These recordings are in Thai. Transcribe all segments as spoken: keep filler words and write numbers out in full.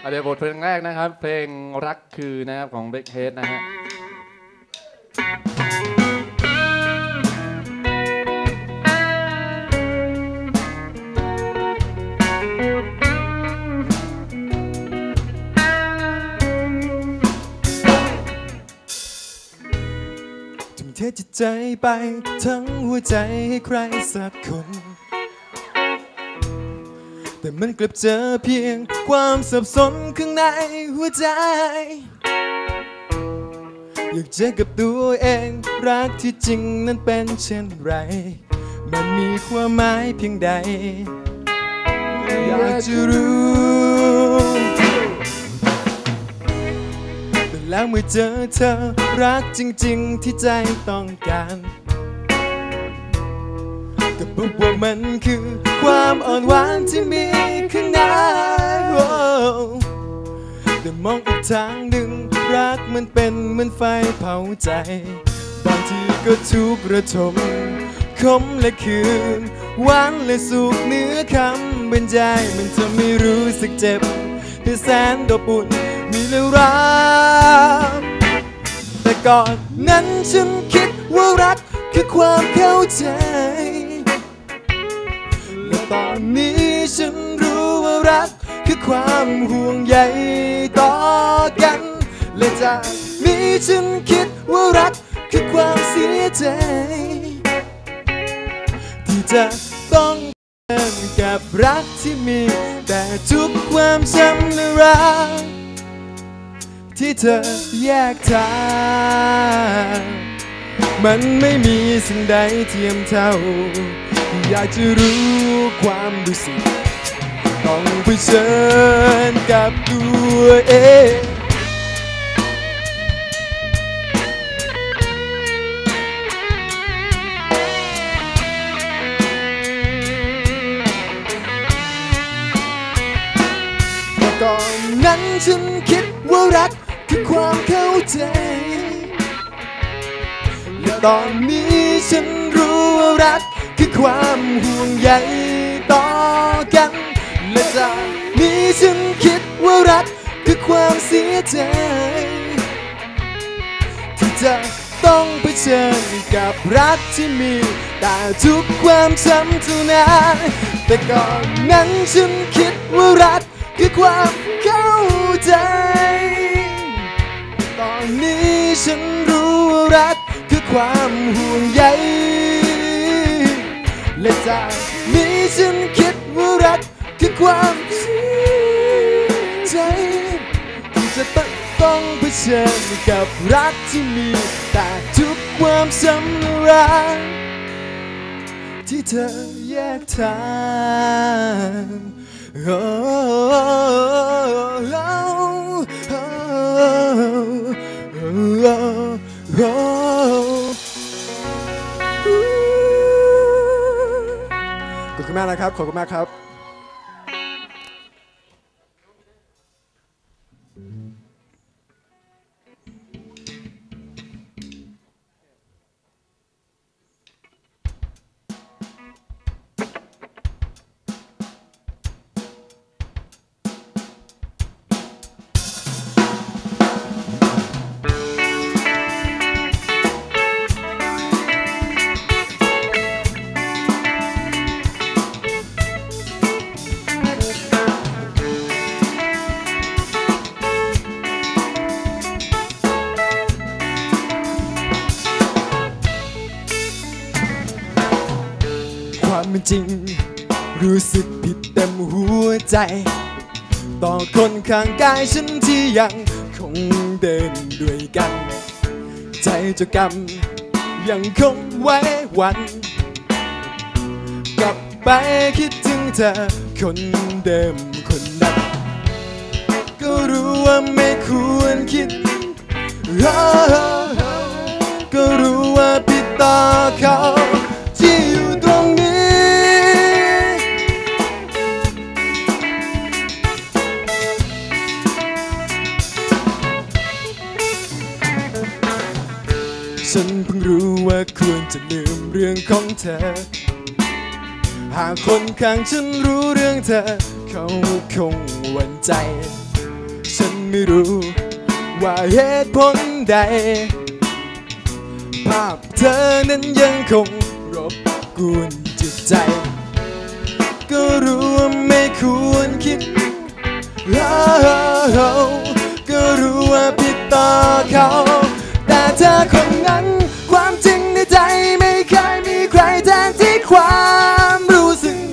เดี๋ยวบทเพลงแรกนะครับเพลงรักคือนะครับของเบคเฮดนะฮะทุ่มเทจิตใจไปทั้งหัวใจให้ใครสักคนแต่มันกลับเจอเพียงความสับสนข้างในหัวใจอยากเจอกับตัวเองรักที่จริงนั้นเป็นเช่นไรมันมีความหมายเพียงใดอยากจะรู้แต่แล้วเมื่อเจอเธอรักจริงๆที่ใจต้องการก็พบว่ามันคือความอ่อนหวานที่มีข้างในแต่มองอีกทางหนึ่งรักมันเป็นเหมือนไฟเผาใจบางทีก็ทุกข์ระทมคมและคืนหวานและสุขเนื้อคำบรรยายมันจะไม่รู้สึกเจ็บแต่แสนอบอุ่นมีแล้วรักแต่ก่อนนั้นฉันคิดว่ารักคือความเข้าใจและตอนนี้ฉันรู้ว่ารักคือความห่วงใยต่อกันและจากนี้ฉันคิดว่ารักคือความเสียใจที่จะต้องเดินกับรักที่มีแต่ทุกความช้ำและรักที่เธอแยกทางมันไม่มีสิ่งใดเทียมเท่าอยากจะรู้ความรู้สึกต้องเผชิญกับตัวเองก่อนนั้นฉันคิดว่ารักคือความเข้าใจและตอนนี้ฉันรู้ว่ารักคือความห่วงใยต่อกันและจากนี้ฉันคิดว่ารักคือความเสียใจที่จะต้องเผชิญกับรักที่มีแต่ทุกความช้ำเท่านั้นแต่ก่อนนั้นฉันคิดว่ารักคือความเข้าใจตอนนี้ฉันรู้ว่ารักคือความห่วงใยและจากนี้ฉันคิดว่ารักคือความเสียใจที่จะต้องเผชิญกับรักที่มีแต่ทุกความช้ำและรักที่เธอแยกทางOh, oh, oh, oh, oh, oh. ขอบคุณมากนะครับขอบคุณมากครับความเป็นจริงรู้สึกผิดเต็มหัวใจต่อคนข้างกายฉันที่ยังคงเดินด้วยกันใจเจ้ากรรมยังคงไว้วันกลับไปคิดถึงเธอคนเดิมคนนั้นก็รู้ว่าไม่ควรคิดก็รู้ว่าผิดต่อเขาที่อยู่ตรงนี้ฉันเพิ่งรู้ว่าควรจะลืมเรื่องของเธอหากคนข้างฉันรู้เรื่องเธอเขาคงหวั่นใจฉันไม่รู้ว่าเหตุผลใดภาพเธอนั้นยังคงรบกวนจิตใจก็รู้ว่าไม่ควรคิดก็รู้ว่าผิดต่อเขาแต่เธอคนนั้นความจริงในใจไม่เคยมีใครแทนที่ความรู้สึก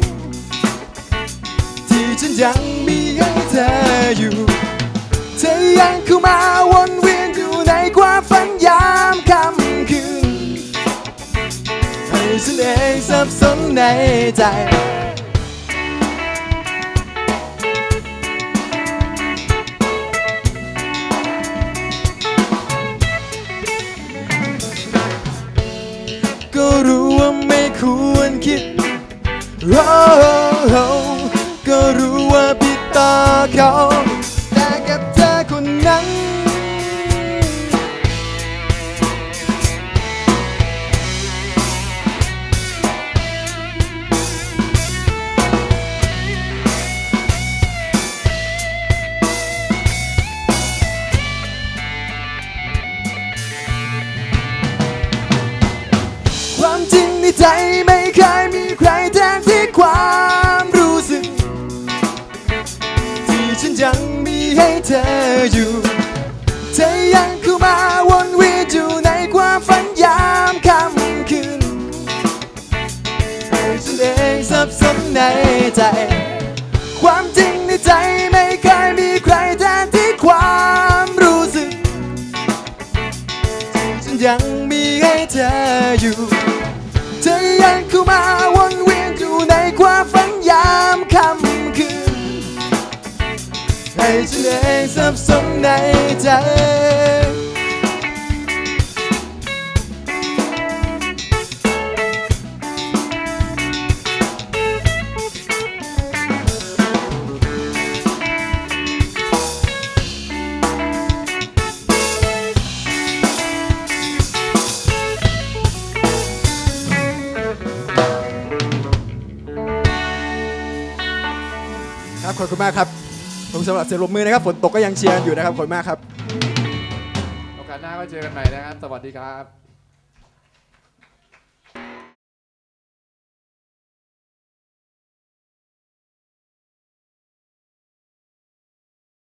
ที่ฉันยังมีให้เธออยู่เธอยังเข้ามาวนเวียนอยู่ในความฝันยามค่ำคืนให้ฉันเองสับสนในใจก็รู้ว่าไม่ควรคิด oh, oh, oh, ก็รู้ว่าผิดต่อเขาแต่กับเธอคนนั้นความจริงในใจไม่เคยมีใครแทนที่ความรู้สึกที่ฉันยังมีให้เธออยู่เธอยังเข้ามาวนเวียนอยู่ในความฝันยามค่ำคืนให้ฉันเองสับสนในใจความจริงในใจไม่เคยมีใครแทนที่ความรู้สึกที่ฉันยังมีให้เธออยู่เธอยังเข้ามาวนเวียนอยู่ในความฝันยามค่ำคืนให้ฉันเองสับสนในใจขอบคุณมากครับผมสำหรับเสียงปรบมือนะครับฝนตกก็ยังเชียร์อยู่นะครับขอบคุณมากครับโอกาสหน้าก็เจอกันใหม่นะครับสวัสดีครับ